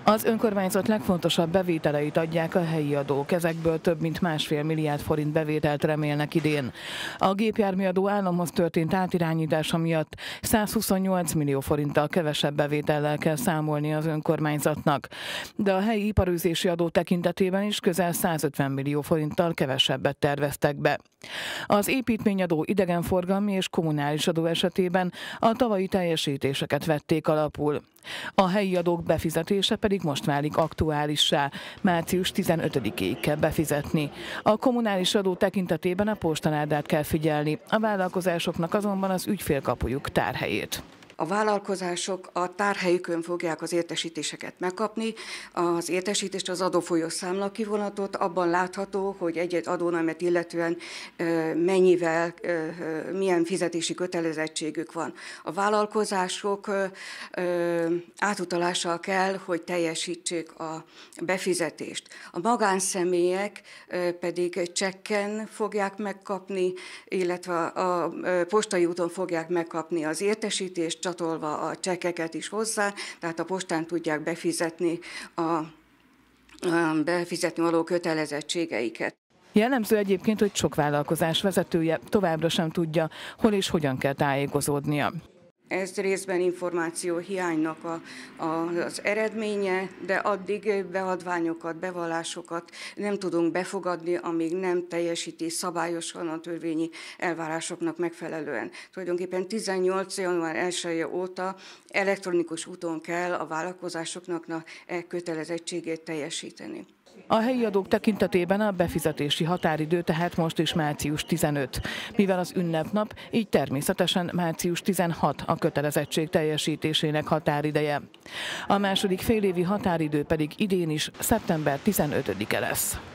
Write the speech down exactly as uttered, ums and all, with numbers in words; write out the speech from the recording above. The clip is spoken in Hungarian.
Az önkormányzat legfontosabb bevételeit adják a helyi adók, ezekből több mint másfél milliárd forint bevételt remélnek idén. A gépjárműadó államhoz történt átirányítása miatt százhuszonnyolc millió forinttal kevesebb bevétellel kell számolni az önkormányzatnak, de a helyi iparűzési adó tekintetében is közel százötven millió forinttal kevesebbet terveztek be. Az építményadó, idegenforgalmi és kommunális adó esetében a tavalyi teljesítéseket vették alapul. A helyi adók befizetése pedig most válik aktuálissá, március tizenötödikéig kell befizetni. A kommunális adó tekintetében a postanádát kell figyelni, a vállalkozásoknak azonban az ügyfélkapujuk tárhelyét. A vállalkozások a tárhelyükön fogják az értesítéseket megkapni. Az értesítést, az adófolyós számla kivonatot abban látható, hogy egy-egy adónemet illetően mennyivel, milyen fizetési kötelezettségük van. A vállalkozások átutalással kell, hogy teljesítsék a befizetést. A magánszemélyek pedig csekken fogják megkapni, illetve a postai úton fogják megkapni az értesítést, csatolva a csekkeket is hozzá, tehát a postán tudják befizetni a, a befizetni való kötelezettségeiket. Jellemző egyébként, hogy sok vállalkozás vezetője továbbra sem tudja, hol és hogyan kell tájékozódnia. Ez részben információ hiánynak a, a, az eredménye, de addig beadványokat, bevallásokat nem tudunk befogadni, amíg nem teljesíti szabályosan a törvényi elvárásoknak megfelelően. Tulajdonképpen tizennyolc január elseje óta elektronikus úton kell a vállalkozásoknak e kötelezettségét teljesíteni. A helyi adók tekintetében a befizetési határidő tehát most is március tizenötödike, mivel az ünnepnap, így természetesen március tizenhatodika a kötelezettség teljesítésének határideje. A második félévi határidő pedig idén is szeptember tizenötödike lesz.